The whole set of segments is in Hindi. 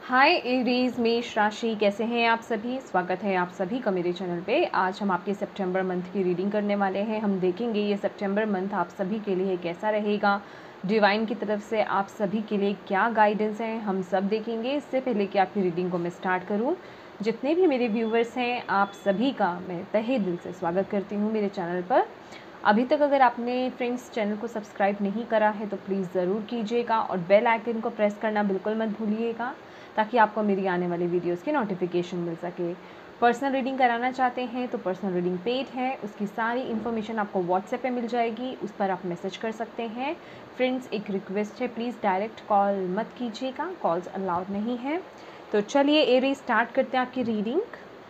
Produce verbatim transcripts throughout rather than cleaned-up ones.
हाय एरीज मेष राशि, कैसे हैं आप सभी। स्वागत है आप सभी का मेरे चैनल पे। आज हम आपके सितंबर मंथ की रीडिंग करने वाले हैं। हम देखेंगे ये सितंबर मंथ आप सभी के लिए कैसा रहेगा, डिवाइन की तरफ से आप सभी के लिए क्या गाइडेंस है, हम सब देखेंगे। इससे पहले कि आपकी रीडिंग को मैं स्टार्ट करूँ, जितने भी मेरे व्यूवर्स हैं आप सभी का मैं तहे दिल से स्वागत करती हूँ मेरे चैनल पर। अभी तक अगर आपने फ्रेंड्स चैनल को सब्सक्राइब नहीं करा है तो प्लीज़ ज़रूर कीजिएगा और बेल आइकन को प्रेस करना बिल्कुल मत भूलिएगा, ताकि आपको मेरी आने वाली वीडियोस की नोटिफिकेशन मिल सके। पर्सनल रीडिंग कराना चाहते हैं तो पर्सनल रीडिंग पेड है, उसकी सारी इन्फॉर्मेशन आपको व्हाट्सएप पे मिल जाएगी, उस पर आप मैसेज कर सकते हैं। फ्रेंड्स, एक रिक्वेस्ट है, प्लीज़ डायरेक्ट कॉल मत कीजिएगा, कॉल्स अलाउड नहीं है। तो चलिए एरी स्टार्ट करते हैं आपकी रीडिंग।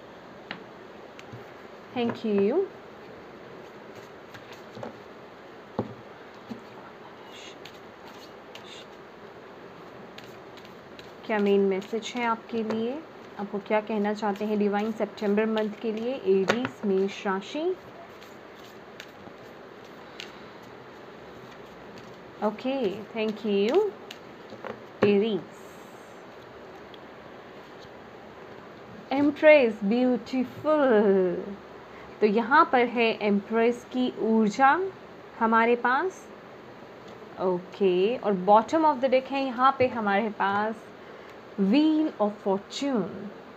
Thank you. क्या मेन मैसेज है आपके लिए, आपको क्या कहना चाहते हैं डिवाइन सितंबर मंथ के लिए एरीज मेष राशि। Okay, thank you Aries. Empress, beautiful. तो यहाँ पर है एम्प्रेस की ऊर्जा हमारे पास। ओके, और बॉटम ऑफ द डेक है यहाँ पे हमारे पास व्हील ऑफ फॉर्च्यून।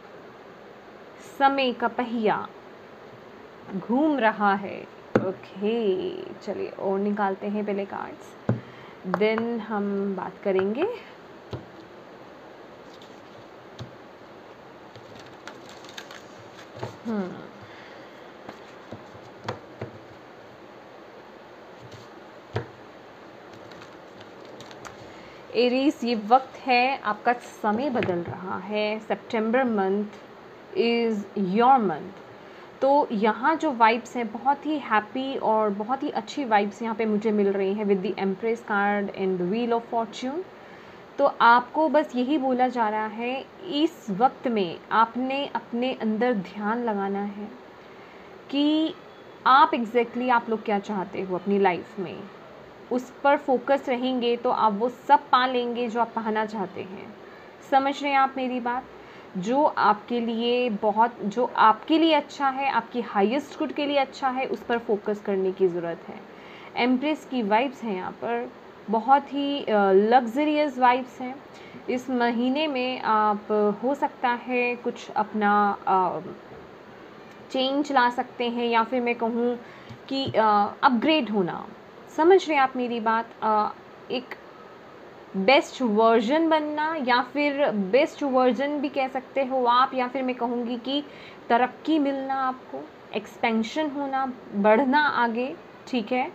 समय का पहिया घूम रहा है। ओके, चलिए और निकालते हैं पहले कार्ड्स, देन हम बात करेंगे। हम्म एरीज, ये वक्त है, आपका समय बदल रहा है। September month is your month. तो यहाँ जो वाइब्स हैं बहुत ही हैप्पी और बहुत ही अच्छी वाइब्स यहाँ पे मुझे मिल रही हैं with the Empress card and the wheel of fortune. तो आपको बस यही बोला जा रहा है, इस वक्त में आपने अपने अंदर ध्यान लगाना है कि आप एग्जैक्टली आप लोग क्या चाहते हो अपनी लाइफ में। उस पर फोकस रहेंगे तो आप वो सब पा लेंगे जो आप पाना चाहते हैं। समझ रहे हैं आप मेरी बात। जो आपके लिए बहुत जो आपके लिए अच्छा है, आपकी हाईएस्ट गुड के लिए अच्छा है, उस पर फोकस करने की ज़रूरत है। एम्प्रेस की वाइब्स हैं यहाँ पर, बहुत ही लग्जरियस वाइब्स हैं। इस महीने में आप हो सकता है कुछ अपना चेंज ला सकते हैं, या फिर मैं कहूँ कि अपग्रेड होना। समझ रहे हैं आप मेरी बात। आ, एक बेस्ट वर्जन बनना, या फिर बेस्ट वर्जन भी कह सकते हो आप, या फिर मैं कहूँगी कि तरक्की मिलना, आपको एक्सपेंशन होना, बढ़ना आगे, ठीक है।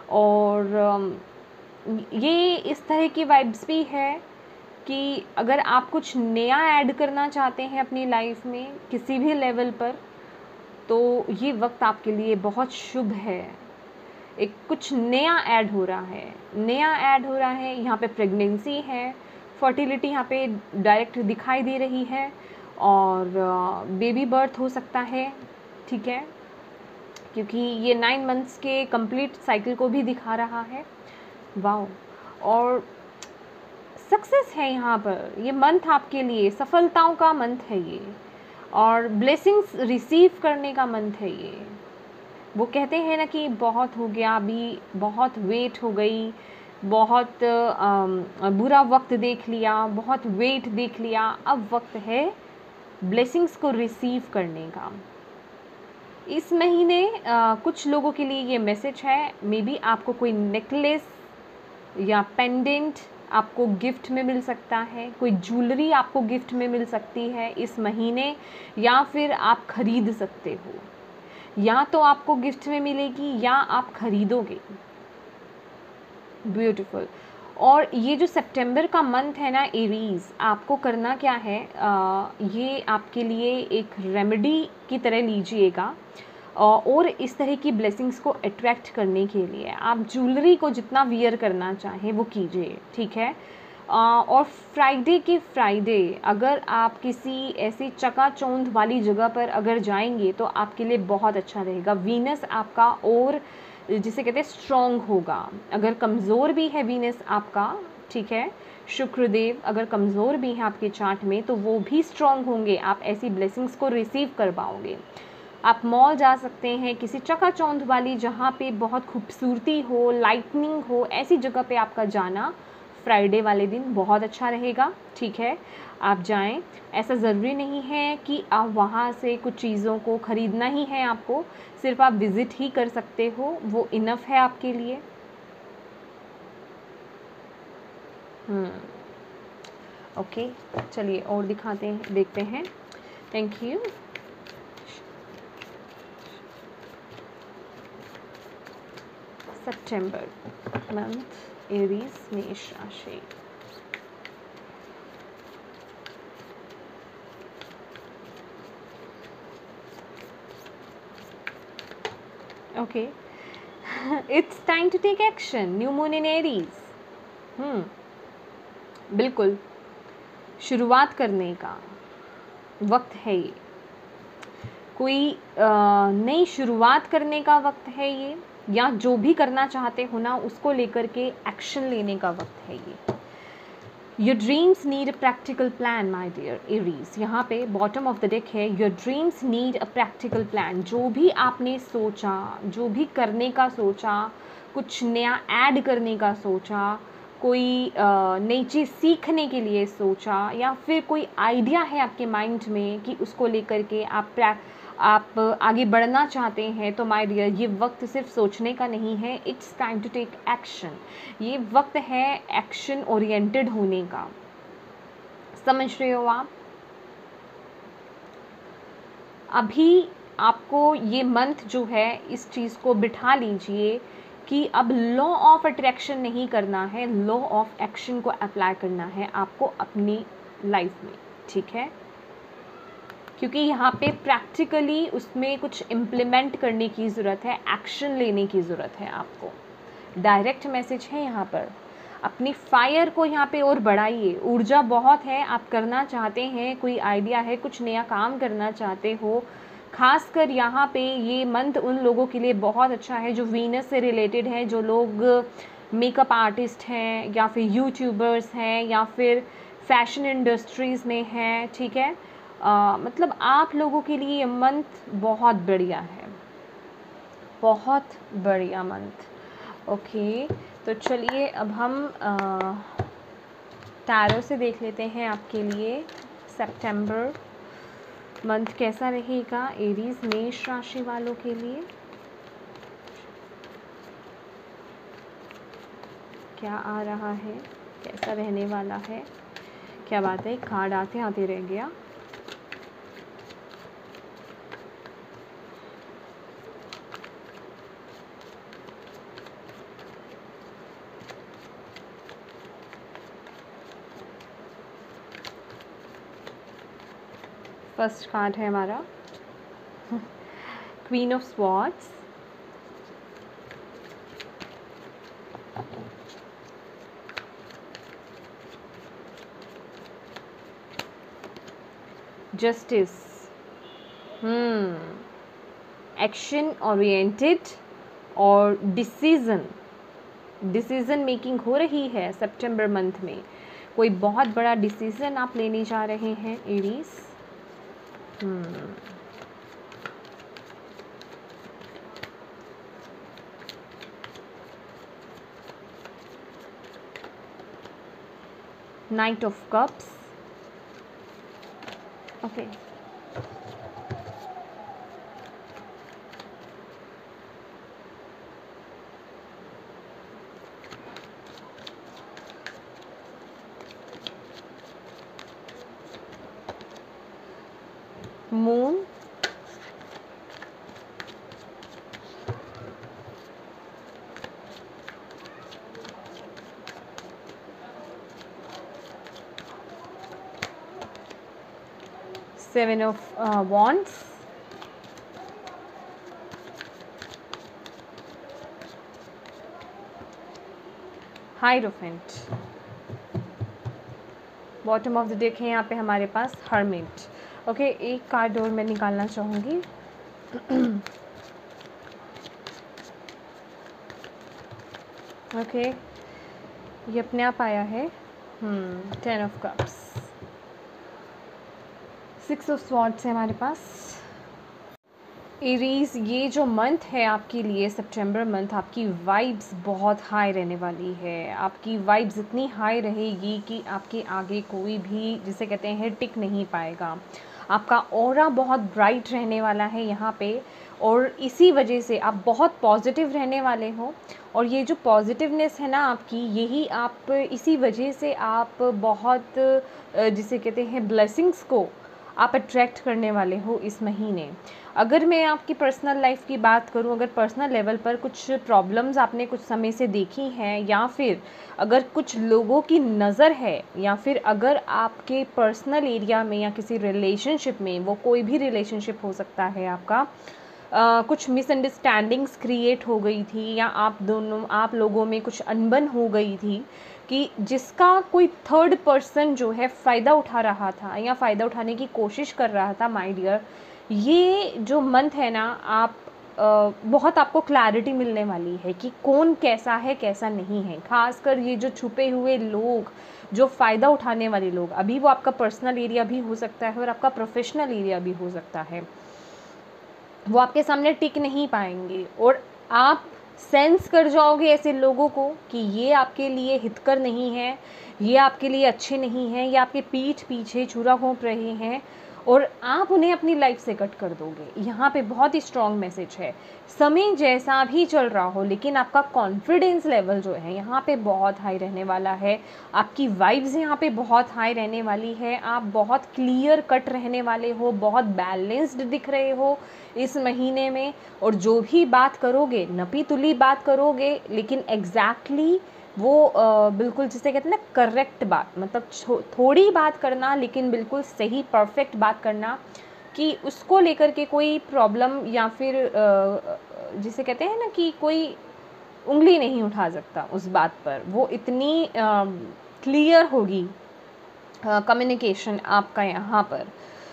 और ये इस तरह की वाइब्स भी है कि अगर आप कुछ नया ऐड करना चाहते हैं अपनी लाइफ में किसी भी लेवल पर, तो ये वक्त आपके लिए बहुत शुभ है। एक कुछ नया ऐड हो रहा है, नया ऐड हो रहा है। यहाँ पे प्रेगनेंसी है, फर्टिलिटी यहाँ पे डायरेक्ट दिखाई दे रही है, और बेबी बर्थ हो सकता है, ठीक है, क्योंकि ये नाइन मंथ्स के कंप्लीट साइकिल को भी दिखा रहा है। वाओ, और सक्सेस है यहाँ पर। ये मंथ आपके लिए सफलताओं का मंथ है ये, और ब्लेसिंग्स रिसीव करने का मंथ है ये। वो कहते हैं ना कि बहुत हो गया, अभी बहुत वेट हो गई, बहुत आ, बुरा वक्त देख लिया, बहुत वेट देख लिया, अब वक्त है ब्लेसिंग्स को रिसीव करने का। इस महीने आ, कुछ लोगों के लिए ये मैसेज है, मे बी आपको कोई नेकलेस या पेंडेंट आपको गिफ्ट में मिल सकता है, कोई ज्वेलरी आपको गिफ्ट में मिल सकती है इस महीने, या फिर आप खरीद सकते हो। या तो आपको गिफ्ट में मिलेगी या आप खरीदोगे। ब्यूटीफुल। और ये जो सितंबर का मंथ है ना एरीज, आपको करना क्या है, आ, ये आपके लिए एक रेमेडी की तरह लीजिएगा। और इस तरह की ब्लेसिंग्स को अट्रैक्ट करने के लिए आप ज्वेलरी को जितना वियर करना चाहें वो कीजिए, ठीक है। और फ्राइडे के फ्राइडे अगर आप किसी ऐसी चकाचौंध वाली जगह पर अगर जाएंगे तो आपके लिए बहुत अच्छा रहेगा। वीनस आपका और जिसे कहते हैं स्ट्रॉन्ग होगा। अगर कमज़ोर भी है वीनस आपका, ठीक है, शुक्रदेव अगर कमज़ोर भी हैं आपके चार्ट में तो वो भी स्ट्रॉन्ग होंगे, आप ऐसी ब्लेसिंग्स को रिसीव कर पाओगे। आप मॉल जा सकते हैं, किसी चकाचौंध वाली जहाँ पे बहुत खूबसूरती हो, लाइटनिंग हो, ऐसी जगह पे आपका जाना फ्राइडे वाले दिन बहुत अच्छा रहेगा। ठीक है, आप जाएं। ऐसा ज़रूरी नहीं है कि आप वहाँ से कुछ चीज़ों को ख़रीदना ही है आपको, सिर्फ आप विज़िट ही कर सकते हो, वो इनफ है आपके लिए। हम्म ओके, चलिए और दिखाते हैं, देखते हैं। Thank you. सितंबर मंथ एरीज मेष राशि। Okay, it's time to take action, new moon in Aries. Hmm बिल्कुल, शुरुआत करने का वक्त है ये, कोई नई शुरुआत करने का वक्त है ये, या जो भी करना चाहते हो ना उसको लेकर के एक्शन लेने का वक्त है ये। Your dreams need a practical plan my dear Aries. यहाँ पे बॉटम ऑफ द डेक है, your dreams need a practical plan. जो भी आपने सोचा, जो भी करने का सोचा, कुछ नया ऐड करने का सोचा, कोई नई चीज़ सीखने के लिए सोचा, या फिर कोई आइडिया है आपके माइंड में कि उसको लेकर के आप आप आगे बढ़ना चाहते हैं, तो माय डियर ये वक्त सिर्फ सोचने का नहीं है, it's time to take action. ये वक्त है एक्शन ओरिएंटेड होने का। समझ रहे हो आप? अभी आपको ये मंथ जो है इस चीज़ को बिठा लीजिए कि अब लॉ ऑफ अट्रैक्शन नहीं करना है, लॉ ऑफ एक्शन को अप्लाई करना है आपको अपनी लाइफ में। ठीक है, क्योंकि यहाँ पे प्रैक्टिकली उसमें कुछ इम्प्लीमेंट करने की ज़रूरत है, एक्शन लेने की ज़रूरत है आपको। डायरेक्ट मैसेज है यहाँ पर, अपनी फायर को यहाँ पे और बढ़ाइए। ऊर्जा बहुत है, आप करना चाहते हैं, कोई आइडिया है, कुछ नया काम करना चाहते हो। खासकर यहाँ पे ये मंथ उन लोगों के लिए बहुत अच्छा है जो वीनस से रिलेटेड है, जो लोग मेकअप आर्टिस्ट हैं, या फिर यूट्यूबर्स हैं, या फिर फैशन इंडस्ट्रीज़ में हैं। ठीक है, आ, मतलब आप लोगों के लिए ये मंथ बहुत बढ़िया है, बहुत बढ़िया मंथ। ओके, तो चलिए अब हम टैरो से देख लेते हैं आपके लिए सितंबर मंथ कैसा रहेगा एरीज मेष राशि वालों के लिए। क्या आ रहा है, कैसा रहने वाला है? क्या बात है, कार्ड आते आते रह गया। फर्स्ट कार्ड है हमारा queen of swords, justice. Hmm action oriented और डिसीजन डिसीजन मेकिंग हो रही है सितंबर मंथ में। कोई बहुत बड़ा डिसीजन आप लेने जा रहे हैं Aries. Knight of cups. Okay, moon, seven of wands, hierophant. Bottom of the deck है यहाँ पे हमारे पास हर्मिट। ओके, एक कार्ड और मैं निकालना चाहूँगी। ओके, ये अपने आप आया है, hmm ten of cups, six of swords है हमारे पास। एरीज, ये जो मंथ है आपके लिए, सितंबर मंथ, आपकी वाइब्स बहुत हाई रहने वाली है। आपकी वाइब्स इतनी हाई रहेगी कि आपके आगे कोई भी, जिसे कहते हैं, टिक नहीं पाएगा। आपका ऑरा बहुत ब्राइट रहने वाला है यहाँ पे, और इसी वजह से आप बहुत पॉजिटिव रहने वाले हो। और ये जो पॉजिटिवनेस है ना आपकी, यही आप, इसी वजह से आप बहुत, जिसे कहते हैं, ब्लेसिंग्स को आप अट्रैक्ट करने वाले हो इस महीने। अगर मैं आपकी पर्सनल लाइफ की बात करूं, अगर पर्सनल लेवल पर कुछ प्रॉब्लम्स आपने कुछ समय से देखी हैं, या फिर अगर कुछ लोगों की नज़र है, या फिर अगर आपके पर्सनल एरिया में या किसी रिलेशनशिप में, वो कोई भी रिलेशनशिप हो सकता है आपका, Uh, कुछ मिसअंडरस्टैंडिंग्स क्रिएट हो गई थी, या आप दोनों, आप लोगों में कुछ अनबन हो गई थी, कि जिसका कोई थर्ड पर्सन जो है फ़ायदा उठा रहा था या फ़ायदा उठाने की कोशिश कर रहा था, माय डियर, ये जो मंथ है ना, आप uh, बहुत आपको क्लैरिटी मिलने वाली है कि कौन कैसा है, कैसा नहीं है। खासकर ये जो छुपे हुए लोग, जो फ़ायदा उठाने वाले लोग, अभी वो आपका पर्सनल एरिया भी हो सकता है और आपका प्रोफेशनल एरिया भी हो सकता है, वो आपके सामने टिक नहीं पाएंगे, और आप सेंस कर जाओगे ऐसे लोगों को कि ये आपके लिए हितकर नहीं है, ये आपके लिए अच्छे नहीं हैं, ये आपके पीठ पीछे छुरा घोंप रहे हैं, और आप उन्हें अपनी लाइफ से कट कर दोगे। यहाँ पे बहुत ही स्ट्रॉन्ग मैसेज है। समय जैसा भी चल रहा हो, लेकिन आपका कॉन्फिडेंस लेवल जो है यहाँ पे बहुत हाई रहने वाला है। आपकी वाइब्स यहाँ पे बहुत हाई रहने वाली है। आप बहुत क्लियर कट रहने वाले हो, बहुत बैलेंस्ड दिख रहे हो इस महीने में, और जो भी बात करोगे, नपी तुली बात करोगे, लेकिन एग्जैक्टली वो आ, बिल्कुल, जिसे कहते हैं ना, करेक्ट बात, मतलब थोड़ी बात करना लेकिन बिल्कुल सही परफेक्ट बात करना, कि उसको लेकर के कोई प्रॉब्लम, या फिर आ, जिसे कहते हैं ना कि कोई उंगली नहीं उठा सकता उस बात पर। वो इतनी क्लियर होगी कम्युनिकेशन आपका यहाँ पर।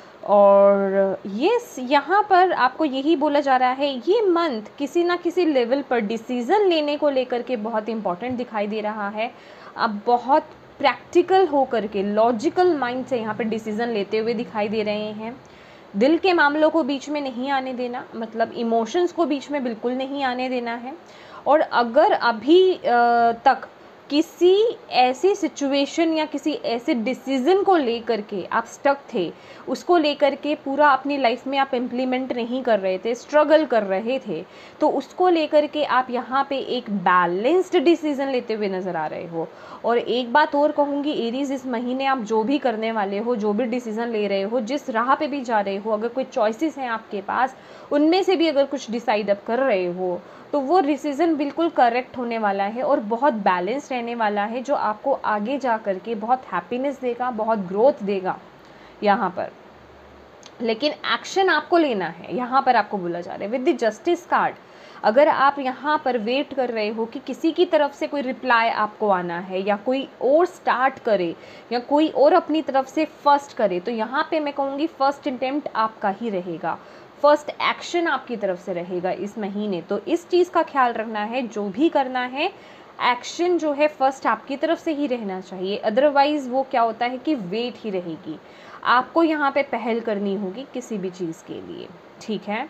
और ये यहाँ पर आपको यही बोला जा रहा है, ये मंथ किसी ना किसी लेवल पर डिसीज़न लेने को लेकर के बहुत इम्पॉर्टेंट दिखाई दे रहा है। आप बहुत प्रैक्टिकल होकर के, लॉजिकल माइंड से यहाँ पर डिसीज़न लेते हुए दिखाई दे रहे हैं। दिल के मामलों को बीच में नहीं आने देना, मतलब इमोशंस को बीच में बिल्कुल नहीं आने देना है। और अगर अभी तक किसी ऐसी सिचुएशन या किसी ऐसे डिसीज़न को लेकर के आप स्टक थे, उसको लेकर के पूरा अपनी लाइफ में आप इम्प्लीमेंट नहीं कर रहे थे, स्ट्रगल कर रहे थे, तो उसको लेकर के आप यहाँ पे एक बैलेंस्ड डिसीज़न लेते हुए नज़र आ रहे हो। और एक बात और कहूँगी एरीज़, इस महीने आप जो भी करने वाले हो, जो भी डिसीज़न ले रहे हो, जिस राह पे भी जा रहे हो, अगर कोई चॉइसेस हैं आपके पास, उनमें से भी अगर कुछ डिसाइड आप कर रहे हो, तो वो डिसीज़न बिल्कुल करेक्ट होने वाला है और बहुत बैलेंस रहने वाला है, जो आपको आगे जा कर के बहुत हैप्पीनेस देगा, बहुत ग्रोथ देगा यहाँ पर। लेकिन एक्शन आपको लेना है, यहाँ पर आपको बोला जा रहा है विद द जस्टिस कार्ड। अगर आप यहाँ पर वेट कर रहे हो कि किसी की तरफ से कोई रिप्लाई आपको आना है, या कोई और स्टार्ट करे, या कोई और अपनी तरफ से फर्स्ट करे, तो यहाँ पे मैं कहूँगी फर्स्ट अटेम्प्ट आपका ही रहेगा, फर्स्ट एक्शन आपकी तरफ से रहेगा इस महीने। तो इस चीज़ का ख्याल रखना है, जो भी करना है एक्शन जो है फर्स्ट आपकी तरफ से ही रहना चाहिए। अदरवाइज़ वो क्या होता है कि वेट ही रहेगी, आपको यहाँ पे पहल करनी होगी किसी भी चीज़ के लिए, ठीक है।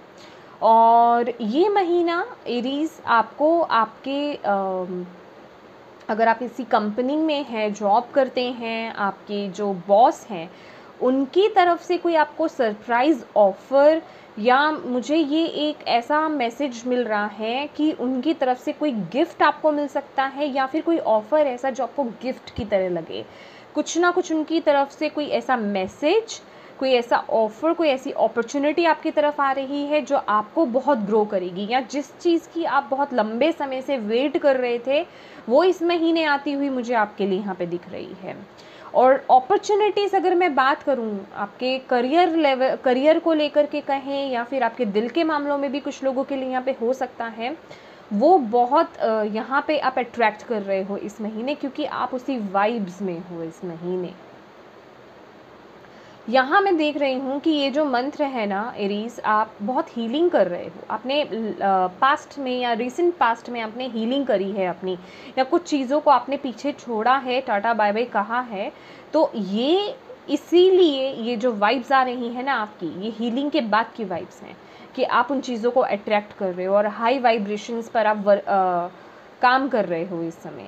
और ये महीना एरीज़ आपको आपके आ, अगर आप किसी कंपनी में हैं, जॉब करते हैं, आपके जो बॉस हैं उनकी तरफ से कोई आपको सरप्राइज़ ऑफ़र, या मुझे ये एक ऐसा मैसेज मिल रहा है कि उनकी तरफ से कोई गिफ्ट आपको मिल सकता है, या फिर कोई ऑफ़र ऐसा जो आपको गिफ्ट की तरह लगे। कुछ ना कुछ उनकी तरफ से कोई ऐसा मैसेज, कोई ऐसा ऑफ़र, कोई ऐसी अपॉर्चुनिटी आपकी तरफ आ रही है जो आपको बहुत ग्रो करेगी, या जिस चीज़ की आप बहुत लंबे समय से वेट कर रहे थे वो इस महीने आती हुई मुझे आपके लिए यहाँ पे दिख रही है। और अपॉर्चुनिटीज़ अगर मैं बात करूँ आपके करियर लेवल, करियर को लेकर के कहें, या फिर आपके दिल के मामलों में भी कुछ लोगों के लिए यहाँ पे हो सकता है, वो बहुत यहाँ पे आप अट्रैक्ट कर रहे हो इस महीने, क्योंकि आप उसी वाइब्स में हो इस महीने। यहाँ मैं देख रही हूँ कि ये जो मंत्र है ना एरीज, आप बहुत हीलिंग कर रहे हो। आपने पास्ट में या रिसेंट पास्ट में आपने हीलिंग करी है अपनी, या कुछ चीज़ों को आपने पीछे छोड़ा है, टाटा बाय बाय कहा है। तो ये इसीलिए ये जो वाइब्स आ रही हैं ना आपकी, ये हीलिंग के बाद की वाइब्स हैं कि आप उन चीज़ों को अट्रैक्ट कर रहे हो और हाई वाइब्रेशंस पर आप वर, आ, काम कर रहे हो इस समय।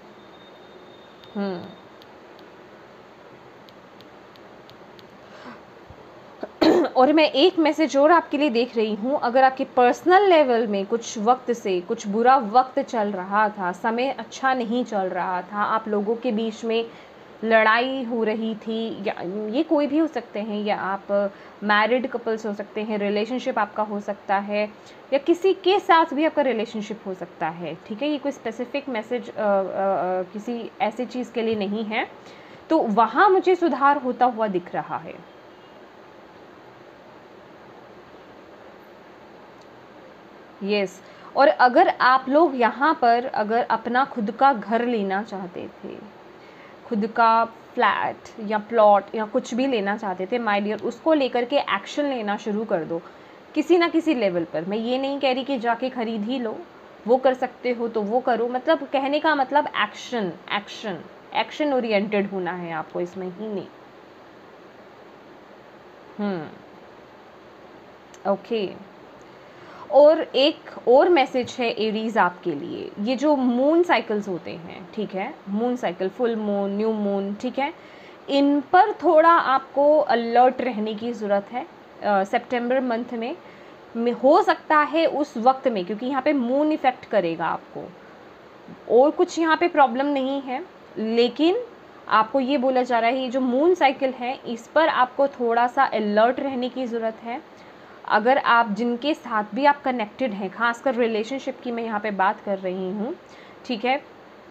हम्म और मैं एक मैसेज और आपके लिए देख रही हूँ, अगर आपके पर्सनल लेवल में कुछ वक्त से कुछ बुरा वक्त चल रहा था, समय अच्छा नहीं चल रहा था, आप लोगों के बीच में लड़ाई हो रही थी, या ये कोई भी हो सकते हैं, या आप मैरिड कपल्स हो सकते हैं, रिलेशनशिप आपका हो सकता है, या किसी के साथ भी आपका रिलेशनशिप हो सकता है, ठीक है। ये कोई स्पेसिफिक मैसेज किसी ऐसी चीज़ के लिए नहीं है। तो वहाँ मुझे सुधार होता हुआ दिख रहा है। Yes yes. और अगर आप लोग यहाँ पर अगर अपना खुद का घर लेना चाहते थे, खुद का फ्लैट या प्लॉट या कुछ भी लेना चाहते थे माय डियर, उसको लेकर के एक्शन लेना शुरू कर दो किसी ना किसी लेवल पर। मैं ये नहीं कह रही कि जाके खरीद ही लो, वो कर सकते हो तो वो करो, मतलब कहने का मतलब एक्शन एक्शन एक्शन ओरिएंटेड होना है आपको इस महीने। Hmm okay okay. और एक और मैसेज है एरीज आपके लिए, ये जो मून साइकिल्स होते हैं, ठीक है, moon cycle, full moon, new moon, ठीक है, इन पर थोड़ा आपको अलर्ट रहने की ज़रूरत है सितंबर मंथ में, में हो सकता है उस वक्त में, क्योंकि यहाँ पे मून इफ़ेक्ट करेगा आपको, और कुछ यहाँ पे प्रॉब्लम नहीं है, लेकिन आपको ये बोला जा रहा है ये जो मून साइकिल है इस पर आपको थोड़ा सा अलर्ट रहने की ज़रूरत है। अगर आप जिनके साथ भी आप कनेक्टेड हैं, खासकर रिलेशनशिप की मैं यहाँ पे बात कर रही हूँ, ठीक है,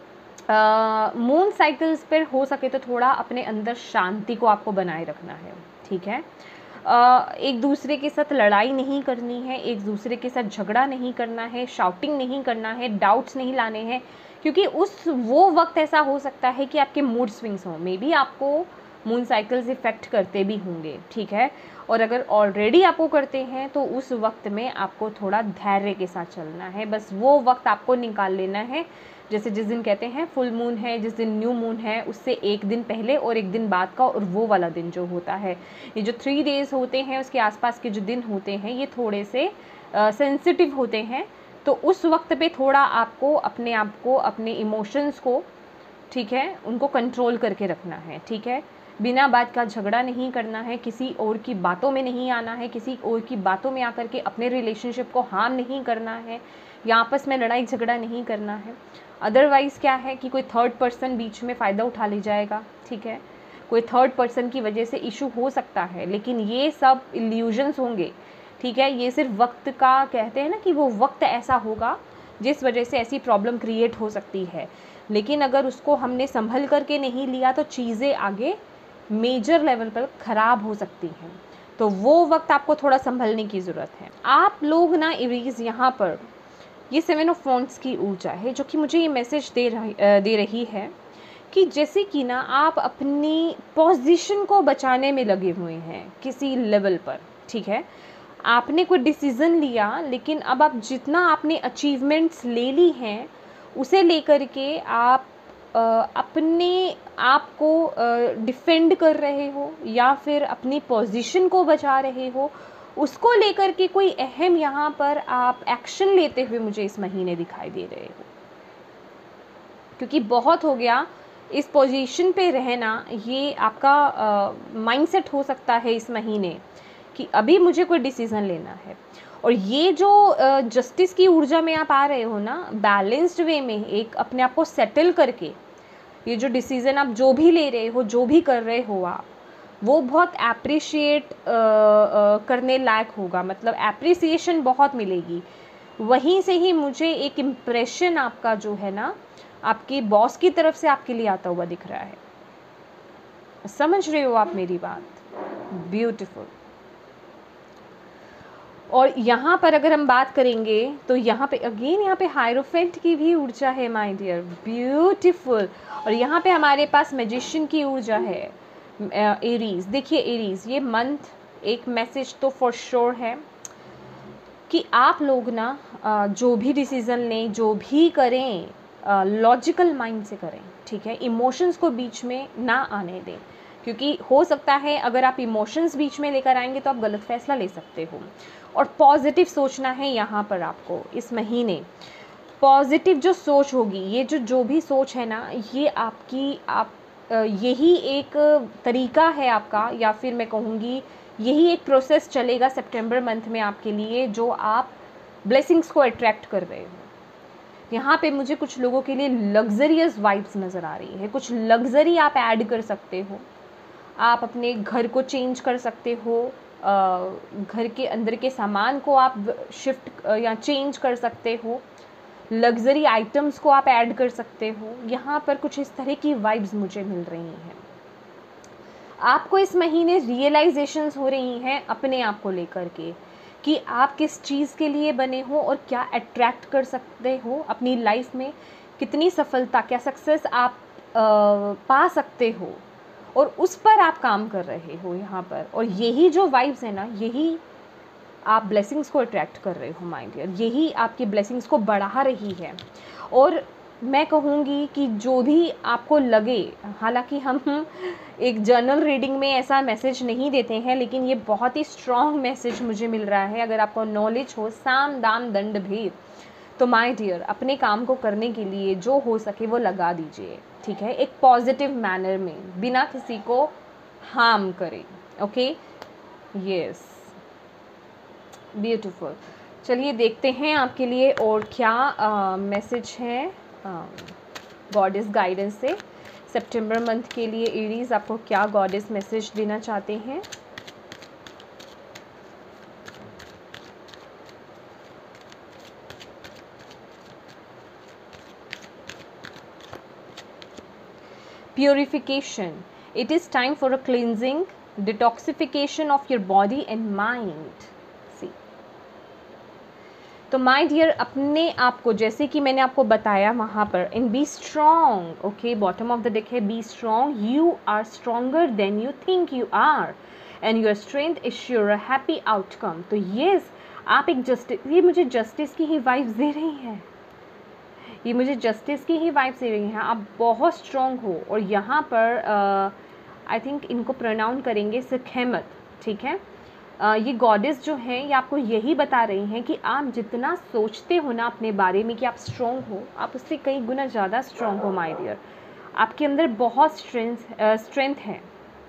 मून साइकिल्स पर हो सके तो थोड़ा अपने अंदर शांति को आपको बनाए रखना है, ठीक है। uh, एक दूसरे के साथ लड़ाई नहीं करनी है, एक दूसरे के साथ झगड़ा नहीं करना है, शाउटिंग नहीं करना है, डाउट्स नहीं लाने हैं, क्योंकि उस वो वक्त ऐसा हो सकता है कि आपके मूड स्विंग्स हों, मे बी आपको मून साइकिल्स इफ़ेक्ट करते भी होंगे, ठीक है। और अगर ऑलरेडी आपको करते हैं तो उस वक्त में आपको थोड़ा धैर्य के साथ चलना है, बस वो वक्त आपको निकाल लेना है। जैसे जिस दिन कहते हैं फुल मून है, जिस दिन न्यू मून है, उससे एक दिन पहले और एक दिन बाद का, और वो वाला दिन जो होता है, ये जो थ्री डेज़ होते हैं उसके आसपास के जो दिन होते हैं ये थोड़े से सेंसिटिव होते हैं। तो उस वक्त पे थोड़ा आपको अपने आप को, अपने इमोशंस को, ठीक है, उनको कंट्रोल करके रखना है, ठीक है। बिना बात का झगड़ा नहीं करना है, किसी और की बातों में नहीं आना है, किसी और की बातों में आकर के अपने रिलेशनशिप को हार्म नहीं करना है, या आपस में लड़ाई झगड़ा नहीं करना है। अदरवाइज़ क्या है कि कोई थर्ड पर्सन बीच में फ़ायदा उठा ले जाएगा, ठीक है, कोई थर्ड पर्सन की वजह से इशू हो सकता है, लेकिन ये सब इल्यूजन्स होंगे, ठीक है। ये सिर्फ वक्त का, कहते हैं ना कि वो वक्त ऐसा होगा जिस वजह से ऐसी प्रॉब्लम क्रिएट हो सकती है, लेकिन अगर उसको हमने संभल करके नहीं लिया तो चीज़ें आगे मेजर लेवल पर ख़राब हो सकती हैं। तो वो वक्त आपको थोड़ा संभलने की ज़रूरत है। आप लोग ना एरीज, यहाँ पर ये सेवन ऑफ वॉन्ड्स की ऊर्जा है जो कि मुझे ये मैसेज दे रही दे रही है कि जैसे कि ना आप अपनी पोजीशन को बचाने में लगे हुए हैं किसी लेवल पर, ठीक है। आपने कोई डिसीज़न लिया, लेकिन अब आप जितना आपने अचीवमेंट्स ले ली हैं उसे लेकर के आप आ, अपने आप को डिफेंड कर रहे हो या फिर अपनी पोजीशन को बचा रहे हो, उसको लेकर के कोई अहम यहाँ पर आप एक्शन लेते हुए मुझे इस महीने दिखाई दे रहे हो, क्योंकि बहुत हो गया इस पोजीशन पे रहना। ये आपका माइंडसेट हो सकता है इस महीने कि अभी मुझे कोई डिसीज़न लेना है। और ये जो जस्टिस की ऊर्जा में आप आ रहे हो ना, बैलेंस्ड वे में, एक अपने आप को सेटल करके, ये जो डिसीज़न आप जो भी ले रहे हो, जो भी कर रहे हो आप, वो बहुत एप्रिशिएट करने लायक होगा, मतलब एप्रिसिएशन बहुत मिलेगी। वहीं से ही मुझे एक इम्प्रेशन आपका जो है ना, आपकी बॉस की तरफ से आपके लिए आता हुआ दिख रहा है। समझ रहे हो आप मेरी बात? ब्यूटीफुल। और यहाँ पर अगर हम बात करेंगे तो यहाँ पे अगेन यहाँ पे हायरोफेंट की भी ऊर्जा है माय डियर, ब्यूटीफुल। और यहाँ पे हमारे पास मैजिशियन की ऊर्जा है, एरीज, देखिए एरीज, ये मंथ एक मैसेज तो फॉर श्योर है कि आप लोग ना जो भी डिसीज़न लें, जो भी करें, लॉजिकल माइंड से करें, ठीक है। इमोशंस को बीच में ना आने दें, क्योंकि हो सकता है अगर आप इमोशंस बीच में लेकर आएंगे तो आप गलत फैसला ले सकते हो। और पॉजिटिव सोचना है यहाँ पर आपको इस महीने। पॉजिटिव जो सोच होगी, ये जो जो भी सोच है ना, ये आपकी आप यही एक तरीका है आपका, या फिर मैं कहूँगी यही एक प्रोसेस चलेगा सितंबर मंथ में आपके लिए, जो आप ब्लेसिंग्स को अट्रैक्ट कर रहे हो। यहाँ पे मुझे कुछ लोगों के लिए लग्जरियस वाइब्स नज़र आ रही है, कुछ लग्जरी आप ऐड कर सकते हो, आप अपने घर को चेंज कर सकते हो, घर के अंदर के सामान को आप शिफ्ट या चेंज कर सकते हो, लग्जरी आइटम्स को आप ऐड कर सकते हो। यहाँ पर कुछ इस तरह की वाइब्स मुझे मिल रही हैं। आपको इस महीने रियलाइजेशंस हो रही हैं अपने आप को लेकर के कि आप किस चीज़ के लिए बने हो और क्या अट्रैक्ट कर सकते हो अपनी लाइफ में, कितनी सफलता, क्या सक्सेस आप आ, पा सकते हो, और उस पर आप काम कर रहे हो यहाँ पर। और यही जो वाइब्स है ना, यही आप ब्लेसिंग्स को अट्रैक्ट कर रहे हो माय डियर, यही आपकी ब्लेसिंग्स को बढ़ा रही है। और मैं कहूँगी कि जो भी आपको लगे, हालांकि हम एक जर्नल रीडिंग में ऐसा मैसेज नहीं देते हैं, लेकिन ये बहुत ही स्ट्रॉन्ग मैसेज मुझे मिल रहा है। अगर आपको नॉलेज हो साम दाम दंड भेद, तो माय डियर अपने काम को करने के लिए जो हो सके वो लगा दीजिए, ठीक है, एक पॉजिटिव मैनर में, बिना किसी को हार्म करे। Okay, yes, beautiful. चलिए देखते हैं आपके लिए और क्या मैसेज है गॉडेस गाइडेंस से सितंबर मंथ के लिए। एरीज, आपको क्या गॉडेस मैसेज देना चाहते हैं? Purification. It is time for a cleansing, detoxification of your body and mind. See. तो माय डियर अपने आप को, जैसे कि मैंने आपको बताया वहाँ पर, in be strong. Okay, bottom of the deck है be strong, you are stronger than you think you are and your strength is sure a happy outcome. तो येस, आप एक जस्टिस, ये मुझे जस्टिस की ही वाइब्स दे रही हैं, ये मुझे जस्टिस की ही वाइब्स दे रही हैं। आप बहुत स्ट्रॉन्ग हो। और यहाँ पर आई थिंक इनको प्रोनाउन करेंगे सिखेमत, ठीक है। uh, ये गॉडेस जो हैं ये आपको यही बता रही हैं कि आप जितना सोचते हो ना अपने बारे में कि आप स्ट्रॉन्ग हो, आप उससे कई गुना ज़्यादा स्ट्रॉन्ग हो माय डियर। आपके अंदर बहुत स्ट्रेंथ स्ट्रेंथ है।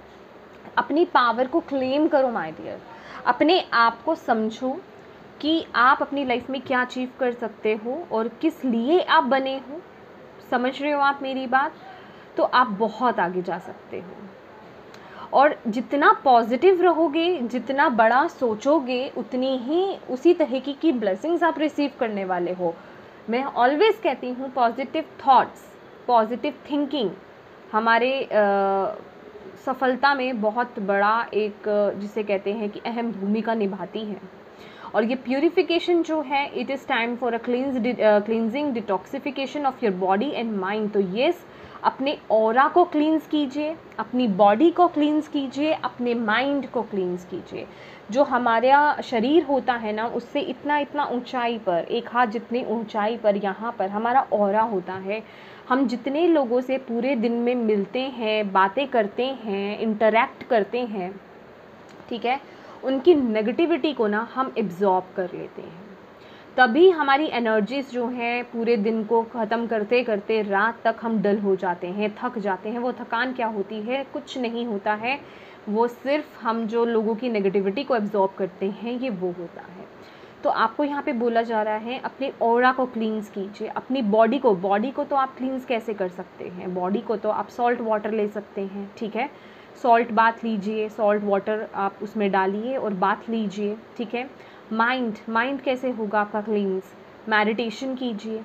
अपनी पावर को क्लेम करो माय डियर, अपने आप को समझो कि आप अपनी लाइफ में क्या अचीव कर सकते हो और किस लिए आप बने हो। समझ रहे हो आप मेरी बात? तो आप बहुत आगे जा सकते हो। और जितना पॉजिटिव रहोगे, जितना बड़ा सोचोगे, उतनी ही उसी तरह की की ब्लेसिंग्स आप रिसीव करने वाले हो। मैं ऑलवेज कहती हूँ पॉजिटिव थॉट्स, पॉजिटिव थिंकिंग हमारे आ, सफलता में बहुत बड़ा एक, जिसे कहते हैं कि अहम भूमिका निभाती है। और ये प्यूरिफिकेशन जो है, it is time for a cleanse cleansing detoxification of your body and mind. तो येस, अपने ऑरा को क्लींस कीजिए, अपनी बॉडी को क्लींस कीजिए, अपने माइंड को क्लींस कीजिए। जो हमारा शरीर होता है ना, उससे इतना इतना ऊंचाई पर, एक हाथ जितनी ऊंचाई पर यहाँ पर हमारा ऑरा होता है। हम जितने लोगों से पूरे दिन में मिलते हैं, बातें करते हैं, इंटरैक्ट करते हैं, ठीक है, उनकी नेगेटिविटी को ना हम एब्जॉर्ब कर लेते हैं। तभी हमारी एनर्जीज जो हैं पूरे दिन को ख़त्म करते करते रात तक हम डल हो जाते हैं, थक जाते हैं। वो थकान क्या होती है? कुछ नहीं होता है, वो सिर्फ हम जो लोगों की नेगेटिविटी को एब्जॉर्ब करते हैं, ये वो होता है। तो आपको यहाँ पे बोला जा रहा है अपने ऑरा को क्लींस कीजिए, अपनी बॉडी को। बॉडी को तो आप क्लींस कैसे कर सकते हैं? बॉडी को तो आप सॉल्ट वाटर ले सकते हैं, ठीक है, सॉल्ट बाथ लीजिए, सॉल्ट वाटर आप उसमें डालिए और बाथ लीजिए, ठीक है। माइंड माइंड कैसे होगा आपका क्लींस? मेडिटेशन कीजिए,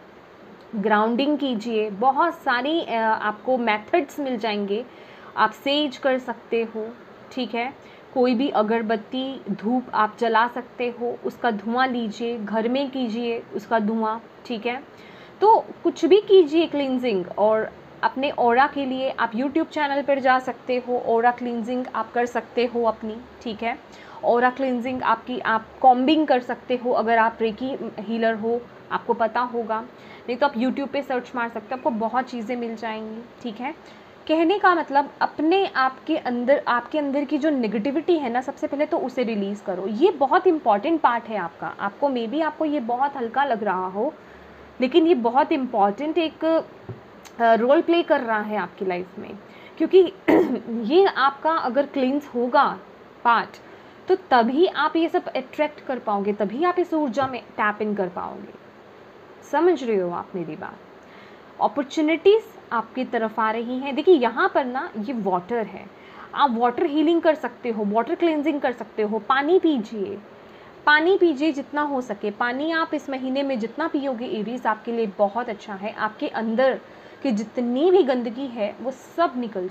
ग्राउंडिंग कीजिए, बहुत सारी आपको मेथड्स मिल जाएंगे। आप सेज कर सकते हो, ठीक है, कोई भी अगरबत्ती धूप आप जला सकते हो, उसका धुआं लीजिए, घर में कीजिए उसका धुआं, ठीक है। तो कुछ भी कीजिए क्लींजिंग, और अपने ऑरा के लिए आप यूट्यूब चैनल पर जा सकते हो, ऑरा क्लींजिंग आप कर सकते हो अपनी, ठीक है। ऑरा क्लींजिंग आपकी आप कॉम्बिंग कर सकते हो, अगर आप रेकी हीलर हो आपको पता होगा, नहीं तो आप यूट्यूब पे सर्च मार सकते हो, आपको बहुत चीज़ें मिल जाएंगी, ठीक है। कहने का मतलब अपने आप के अंदर आपके अंदर की जो नेगेटिविटी है ना, सबसे पहले तो उसे रिलीज़ करो। ये बहुत इंपॉर्टेंट पार्ट है आपका। आपको मे बी आपको ये बहुत हल्का लग रहा हो, लेकिन ये बहुत इम्पॉर्टेंट एक रोल प्ले कर रहा है आपकी लाइफ में, क्योंकि ये आपका अगर क्लींस होगा पार्ट, तो तभी आप ये सब अट्रैक्ट कर पाओगे, तभी आप इस ऊर्जा में टैप इन कर पाओगे। समझ रहे हो आप मेरी बात? अपॉर्चुनिटीज़ आपकी तरफ आ रही हैं। देखिए यहाँ पर ना ये वाटर है, आप वाटर हीलिंग कर सकते हो, वाटर क्लेंजिंग कर सकते हो। पानी पीजिए, पानी पीजिए जितना हो सके। पानी आप इस महीने में जितना पियोगे एरीज, आपके लिए बहुत अच्छा है। आपके अंदर की जितनी भी गंदगी है वो सब निकल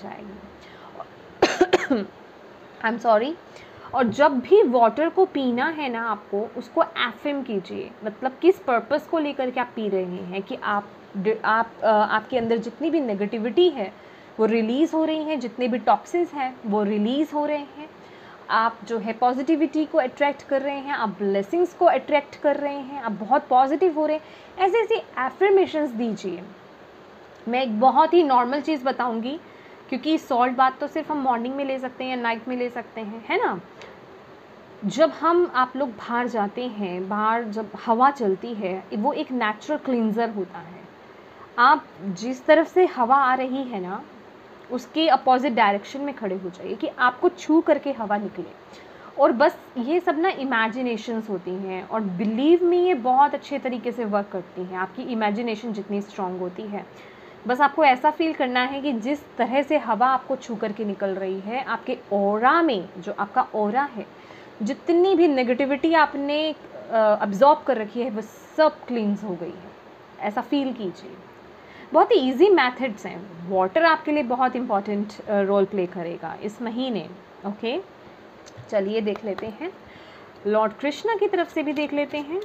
जाएगी। I am sorry. और जब भी वाटर को पीना है ना आपको, उसको एफएम कीजिए, मतलब किस पर्पस को लेकर के आप पी रहे हैं, कि आप आप आपके अंदर जितनी भी नेगेटिविटी है वो रिलीज़ हो रही हैं, जितने भी टॉक्सिन्स हैं वो रिलीज़ हो रहे हैं, आप जो है पॉजिटिविटी को अट्रैक्ट कर रहे हैं, आप ब्लेसिंग्स को अट्रैक्ट कर रहे हैं, आप बहुत पॉजिटिव हो रहे हैं। ऐसे ऐसे एफर्मेशंस दीजिए। मैं एक बहुत ही नॉर्मल चीज़ बताऊंगी, क्योंकि सॉल्ट बात तो सिर्फ हम मॉर्निंग में ले सकते हैं या नाइट में ले सकते हैं, है ना। जब हम आप लोग बाहर जाते हैं, बाहर जब हवा चलती है, वो एक नेचुरल क्लींजर होता है। आप जिस तरफ से हवा आ रही है ना, उसके अपोजिट डायरेक्शन में खड़े हो जाइए कि आपको छू करके हवा निकले। और बस ये सब ना इमेजिनेशंस होती हैं, और बिलीव में ये बहुत अच्छे तरीके से वर्क करती हैं। आपकी इमेजिनेशन जितनी स्ट्रांग होती है, बस आपको ऐसा फील करना है कि जिस तरह से हवा आपको छू करके निकल रही है, आपके ऑरा में, जो आपका ऑरा है, जितनी भी नेगेटिविटी आपने अब्जॉर्ब कर रखी है वो सब क्लींस हो गई है, ऐसा फील कीजिए। बहुत ही ईजी मेथड्स हैं। वाटर आपके लिए बहुत इंपॉर्टेंट रोल प्ले करेगा इस महीने। ओके, चलिए देख लेते हैं, लॉर्ड कृष्णा की तरफ से भी देख लेते हैं।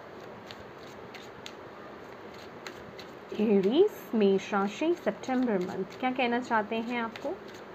एरीज मेष राशि सितंबर मंथ, क्या कहना चाहते हैं आपको?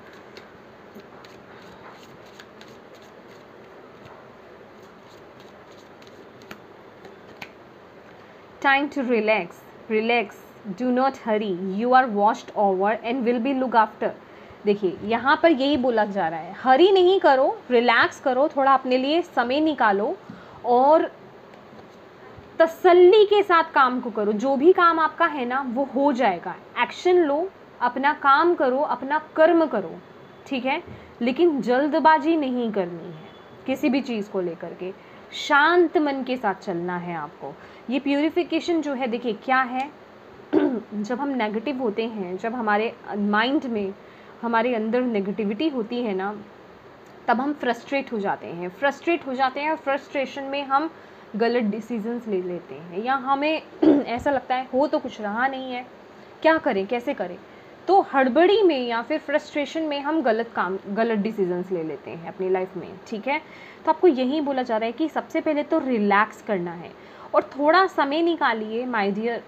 Time to relax, relax, do not hurry, you are washed over and will be look after. देखिए यहाँ पर यही बोला जा रहा है, हरी नहीं करो, रिलैक्स करो, थोड़ा अपने लिए समय निकालो और तसल्ली के साथ काम को करो। जो भी काम आपका है ना वो हो जाएगा। एक्शन लो, अपना काम करो, अपना कर्म करो, ठीक है। लेकिन जल्दबाजी नहीं करनी है किसी भी चीज़ को लेकर के। शांत मन के साथ चलना है आपको। ये प्यूरिफिकेशन जो है, देखिए क्या है, जब हम नेगेटिव होते हैं, जब हमारे माइंड में, हमारे अंदर नेगेटिविटी होती है ना, तब हम फ्रस्ट्रेट हो जाते हैं फ्रस्ट्रेट हो जाते हैं और फ्रस्ट्रेशन में हम गलत डिसीजंस ले लेते हैं, या हमें ऐसा लगता है हो तो कुछ रहा नहीं है, क्या करें, कैसे करें। तो हड़बड़ी में या फिर फ्रस्ट्रेशन में हम गलत काम, गलत डिसीजंस ले लेते हैं अपनी लाइफ में, ठीक है। तो आपको यही बोला जा रहा है कि सबसे पहले तो रिलैक्स करना है और थोड़ा समय निकालिए माय डियर।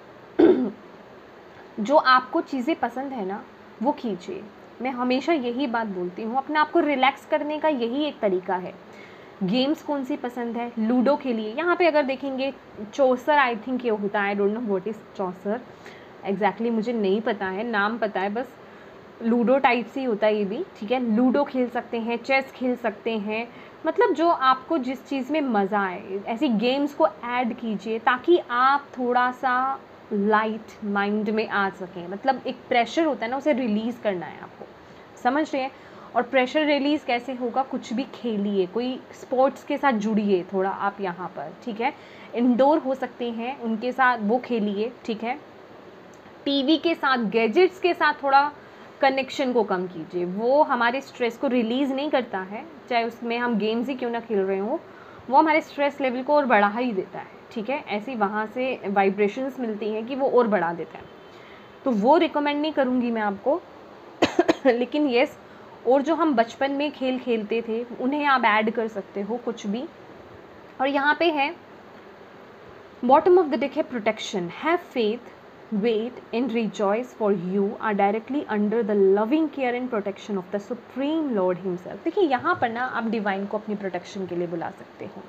जो आपको चीज़ें पसंद है ना वो कीजिए। मैं हमेशा यही बात बोलती हूँ, अपने आप को रिलैक्स करने का यही एक तरीका है। गेम्स कौन सी पसंद है? लूडो खेलिए। यहाँ पे अगर देखेंगे चौसर, आई थिंक ये होता है, I don't know what is chausar exactly, मुझे नहीं पता है, नाम पता है बस, लूडो टाइप से ही होता है ये भी, ठीक है। लूडो खेल सकते हैं, चेस खेल सकते हैं, मतलब जो आपको जिस चीज़ में मज़ा आए ऐसी गेम्स को ऐड कीजिए, ताकि आप थोड़ा सा लाइट माइंड में आ सकें। मतलब एक प्रेशर होता है ना, उसे रिलीज़ करना है आपको, समझ रहे हैं। और प्रेशर रिलीज़ कैसे होगा? कुछ भी खेलिए, कोई स्पोर्ट्स के साथ जुड़िए थोड़ा आप यहाँ पर, ठीक है। इंडोर हो सकते हैं, उनके साथ वो खेलिए, ठीक है। टीवी के साथ, गैजेट्स के साथ थोड़ा कनेक्शन को कम कीजिए, वो हमारे स्ट्रेस को रिलीज़ नहीं करता है, चाहे उसमें हम गेम्स ही क्यों ना खेल रहे हो, वो हमारे स्ट्रेस लेवल को और बढ़ा ही देता है, ठीक है। ऐसी वहाँ से वाइब्रेशंस मिलती हैं कि वो और बढ़ा देता है, तो वो रिकमेंड नहीं करूँगी मैं आपको। लेकिन येस, और जो हम बचपन में खेल खेलते थे उन्हें आप ऐड कर सकते हो कुछ भी। और यहाँ पे है बॉटम ऑफ द डेक है protection, have faith, wait and rejoice, for you are directly under the loving care and protection of the supreme Lord himself। देखिए यहाँ पर ना आप डिवाइन को अपनी प्रोटेक्शन के लिए बुला सकते हो।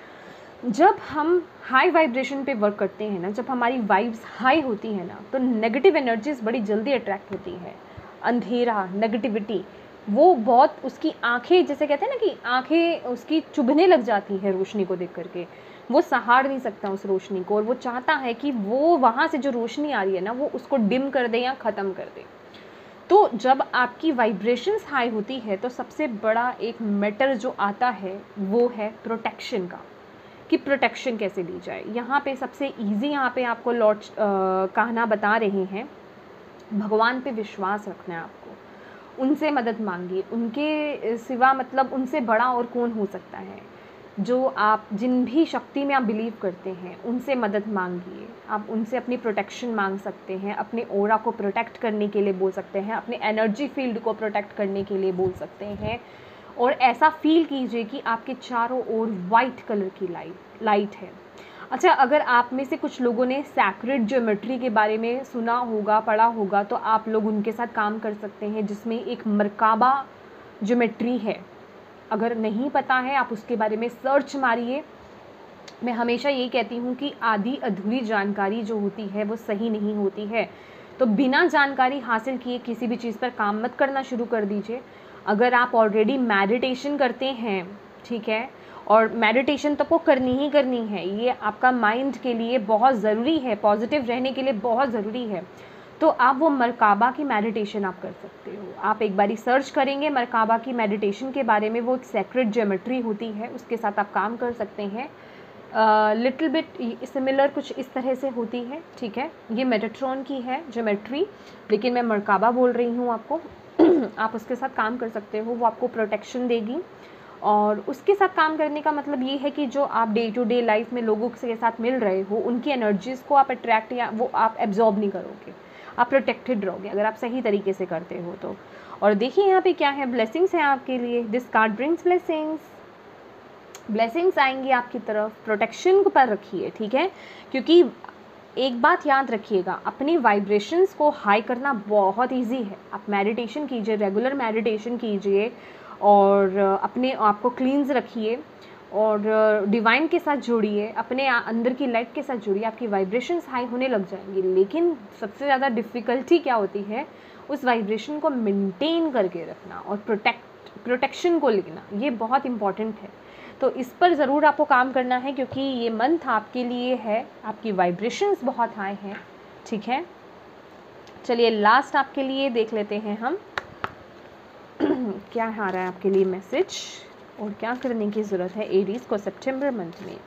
जब हम हाई वाइब्रेशन पे वर्क करते हैं ना, जब हमारी वाइब्स हाई होती है ना, तो नेगेटिव एनर्जीज बड़ी जल्दी अट्रैक्ट होती है। अंधेरा, नेगेटिविटी, वो बहुत, उसकी आंखें, जैसे कहते हैं ना कि आंखें उसकी चुभने लग जाती है रोशनी को देख करके, वो सहार नहीं सकता उस रोशनी को, और वो चाहता है कि वो वहाँ से जो रोशनी आ रही है ना, वो उसको डिम कर दे या ख़त्म कर दे। तो जब आपकी वाइब्रेशंस हाई होती है तो सबसे बड़ा एक मैटर जो आता है वो है प्रोटेक्शन का, कि प्रोटेक्शन कैसे ली जाए। यहाँ पे सबसे इजी यहाँ पे आपको लॉर्ड कहना बता रहे हैं, भगवान पे विश्वास रखना है आपको, उनसे मदद मांगिए, उनके सिवा मतलब उनसे बड़ा और कौन हो सकता है। जो आप जिन भी शक्ति में आप बिलीव करते हैं उनसे मदद मांगिए, आप उनसे अपनी प्रोटेक्शन मांग सकते हैं, अपने ऑरा को प्रोटेक्ट करने के लिए बोल सकते हैं, अपने एनर्जी फील्ड को प्रोटेक्ट करने के लिए बोल सकते हैं। और ऐसा फील कीजिए कि आपके चारों ओर वाइट कलर की लाइट लाइट है। अच्छा, अगर आप में से कुछ लोगों ने सैक्रेड ज्योमेट्री के बारे में सुना होगा, पढ़ा होगा, तो आप लोग उनके साथ काम कर सकते हैं, जिसमें एक मरकाबा ज्योमेट्री है। अगर नहीं पता है आप उसके बारे में सर्च मारिए। मैं हमेशा ये कहती हूँ कि आधी अधूरी जानकारी जो होती है वो सही नहीं होती है, तो बिना जानकारी हासिल किए किसी भी चीज़ पर काम मत करना शुरू कर दीजिए। अगर आप ऑलरेडी मेडिटेशन करते हैं, ठीक है, और मेडिटेशन तो आपको करनी ही करनी है, ये आपका माइंड के लिए बहुत ज़रूरी है, पॉजिटिव रहने के लिए बहुत ज़रूरी है, तो आप वो मरकाबा की मेडिटेशन आप कर सकते हो। आप एक बारी सर्च करेंगे मरकाबा की मेडिटेशन के बारे में, वो एक सेक्रेट ज्योमेट्री होती है, उसके साथ आप काम कर सकते हैं। लिटिल बिट सिमिलर कुछ इस तरह से होती है, ठीक है। ये मेटाट्रॉन की है ज्योमेट्री, लेकिन मैं मरकाबा बोल रही हूँ आपको। आप उसके साथ काम कर सकते हो, वो आपको प्रोटेक्शन देगी। और उसके साथ काम करने का मतलब ये है कि जो आप डे टू डे लाइफ में लोगों के साथ मिल रहे हो, उनकी एनर्जीज़ को आप अट्रैक्ट या वो आप एब्जॉर्ब नहीं करोगे, आप प्रोटेक्टेड रहोगे अगर आप सही तरीके से करते हो तो। और देखिए यहाँ पे क्या है, ब्लेसिंग्स हैं आपके लिए। This card brings blessings, blessings आएंगी आपकी तरफ। प्रोटेक्शन पर रखिए, ठीक है, क्योंकि एक बात याद रखिएगा, अपनी वाइब्रेशंस को हाई करना बहुत इजी है। आप मेडिटेशन कीजिए, रेगुलर मेडिटेशन कीजिए, और अपने आप को क्लींस रखिए, और डिवाइन के साथ जुड़िए, अपने अंदर की लाइट के साथ जुड़िए, आपकी वाइब्रेशंस हाई होने लग जाएंगी। लेकिन सबसे ज़्यादा डिफ़िकल्टी क्या होती है, उस वाइब्रेशन को मेंटेन करके रखना और प्रोटेक्ट प्रोटेक्शन को लेना, ये बहुत इंपॉर्टेंट है। तो इस पर ज़रूर आपको काम करना है, क्योंकि ये मंथ आपके लिए है, आपकी वाइब्रेशंस बहुत हाई हैं, ठीक है। चलिए लास्ट आपके लिए देख लेते हैं हम क्या आ रहा है आपके लिए मैसेज और क्या करने की ज़रूरत है एरीज को सितंबर मंथ में।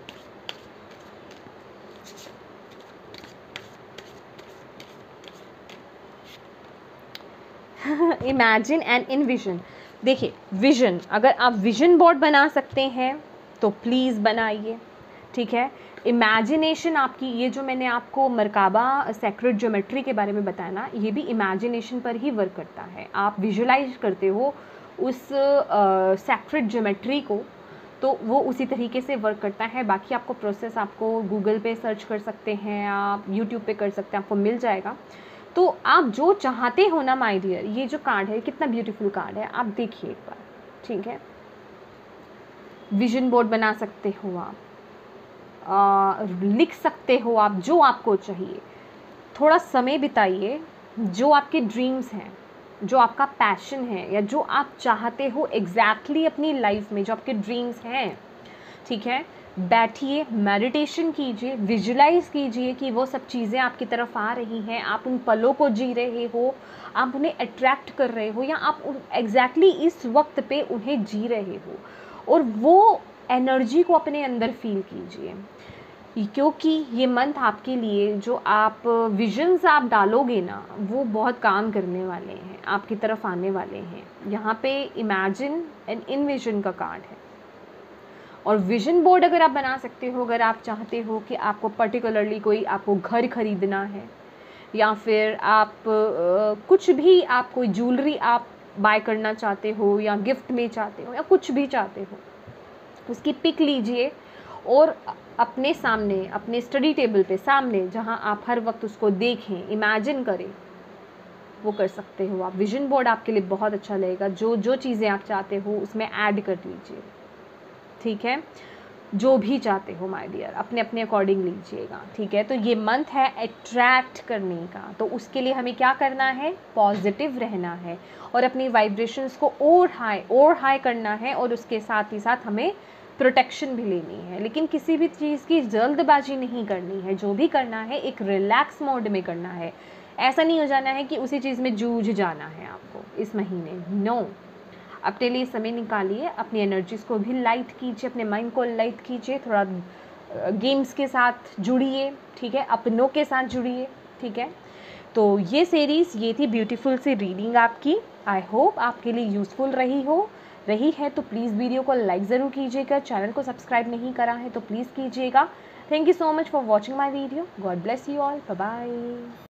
Imagine and envision. देखिए विजन, अगर आप विजन बोर्ड बना सकते हैं तो प्लीज़ बनाइए, ठीक है। इमेजिनेशन आपकी, ये जो मैंने आपको मरकाबा सेक्रेट ज्योमेट्री के बारे में बताया ना, ये भी इमेजिनेशन पर ही वर्क करता है। आप विजुलाइज करते हो उस सेक्रेट ज्योमेट्री को, तो वो उसी तरीके से वर्क करता है। बाकी आपको प्रोसेस आपको गूगल पे सर्च कर सकते हैं, आप यूट्यूब पे कर सकते हैं, आपको मिल जाएगा। तो आप जो चाहते हो ना माय डियर, ये जो कार्ड है कितना ब्यूटीफुल कार्ड है, आप देखिए एक बार, ठीक है। विजन बोर्ड बना सकते हो आप, आ, लिख सकते हो आप जो आपको चाहिए। थोड़ा समय बिताइए, जो आपके ड्रीम्स हैं, जो आपका पैशन है, या जो आप चाहते हो एग्जैक्टली अपनी लाइफ में, जो आपके ड्रीम्स हैं, ठीक है, बैठिए, मेडिटेशन कीजिए, विजुलाइज कीजिए कि वो सब चीज़ें आपकी तरफ आ रही हैं, आप उन पलों को जी रहे हो, आप उन्हें अट्रैक्ट कर रहे हो, या आप एग्जैक्टली इस वक्त पे उन्हें जी रहे हो, और वो एनर्जी को अपने अंदर फील कीजिए। क्योंकि ये मंथ आपके लिए, जो आप विजन्स आप डालोगे ना, वो बहुत काम करने वाले हैं, आपकी तरफ आने वाले हैं। यहाँ पे इमेजिन एंड इनविजन का कार्ड है। और विजन बोर्ड अगर आप बना सकते हो, अगर आप चाहते हो कि आपको पर्टिकुलरली कोई आपको घर खरीदना है, या फिर आप आ, कुछ भी, आप कोई ज्वेलरी आप बाय करना चाहते हो, या गिफ्ट में चाहते हो, या कुछ भी चाहते हो, उसकी पिक लीजिए और अपने सामने, अपने स्टडी टेबल पे सामने, जहाँ आप हर वक्त उसको देखें, इमेजिन करें, वो कर सकते हो आप। विजन बोर्ड आपके लिए बहुत अच्छा लगेगा। जो जो चीज़ें आप चाहते हो उसमें ऐड कर लीजिए, ठीक है। जो भी चाहते हो माय डियर, अपने अपने अकॉर्डिंग लीजिएगा, ठीक है। तो ये मंथ है अट्रैक्ट करने का, तो उसके लिए हमें क्या करना है, पॉजिटिव रहना है और अपनी वाइब्रेशंस को और हाई और हाई करना है, और उसके साथ ही साथ हमें प्रोटेक्शन भी लेनी है। लेकिन किसी भी चीज़ की जल्दबाजी नहीं करनी है, जो भी करना है एक रिलैक्स मोड में करना है। ऐसा नहीं हो जाना है कि उसी चीज़ में जूझ जाना है आपको इस महीने, नो। अपने लिए समय निकालिए, अपनी एनर्जीज़ को भी लाइट कीजिए, अपने माइंड को लाइट कीजिए, थोड़ा गेम्स के साथ जुड़िए, ठीक है, अपनों के साथ जुड़िए, ठीक है। तो ये सीरीज़, ये थी ब्यूटीफुल सी रीडिंग आपकी। आई होप आपके लिए यूज़फुल रही हो। रही है तो प्लीज़ वीडियो को लाइक ज़रूर कीजिएगा, चैनल को सब्सक्राइब नहीं करा है तो प्लीज़ कीजिएगा। Thank you so much for watching my video. God bless you all, bye bye.